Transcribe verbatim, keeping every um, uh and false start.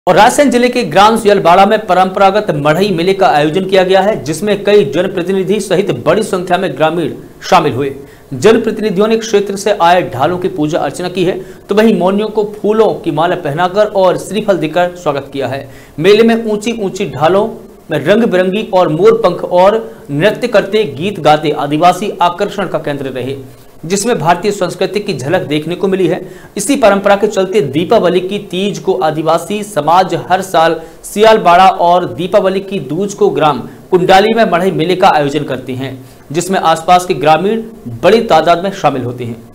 और रायसेन जिले के ग्राम सियालबाड़ा में परंपरागत मढ़ई मेले का आयोजन किया गया है, जिसमें कई जनप्रतिनिधि सहित बड़ी संख्या में ग्रामीण शामिल हुए। जनप्रतिनिधियों ने क्षेत्र से आए ढालों की पूजा अर्चना की है, तो वहीं मौनियों को फूलों की माला पहनाकर और श्रीफल देकर स्वागत किया है। मेले में ऊंची ऊंची ढालों में रंग बिरंगी और मोर पंख और नृत्य करते गीत गाते आदिवासी आकर्षण का केंद्र रहे, जिसमें भारतीय संस्कृति की झलक देखने को मिली है। इसी परंपरा के चलते दीपावली की तीज को आदिवासी समाज हर साल सियालबाड़ा और दीपावली की दूज को ग्राम कुंडाली में मढ़ई मेले का आयोजन करते हैं, जिसमें आसपास के ग्रामीण बड़ी तादाद में शामिल होते हैं।